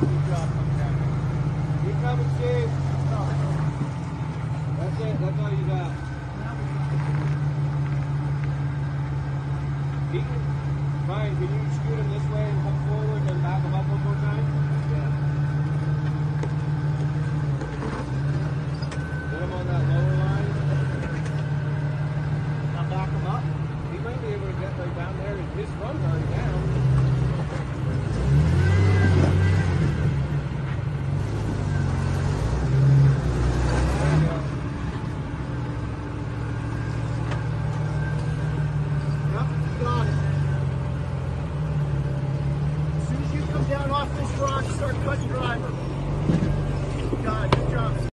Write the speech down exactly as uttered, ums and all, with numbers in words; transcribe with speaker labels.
Speaker 1: Good job, come down.
Speaker 2: Keep coming, Steve. That's it. That's all you got. Keaton, fine. Can you scoot him this way and come forward and back him up one more time?
Speaker 1: Yeah.
Speaker 2: Get him on that lower line.
Speaker 1: Now back him up.
Speaker 2: He might be able to get right down there. His front already down.
Speaker 1: Down off this rock, start cutting driver. Got it. Good job.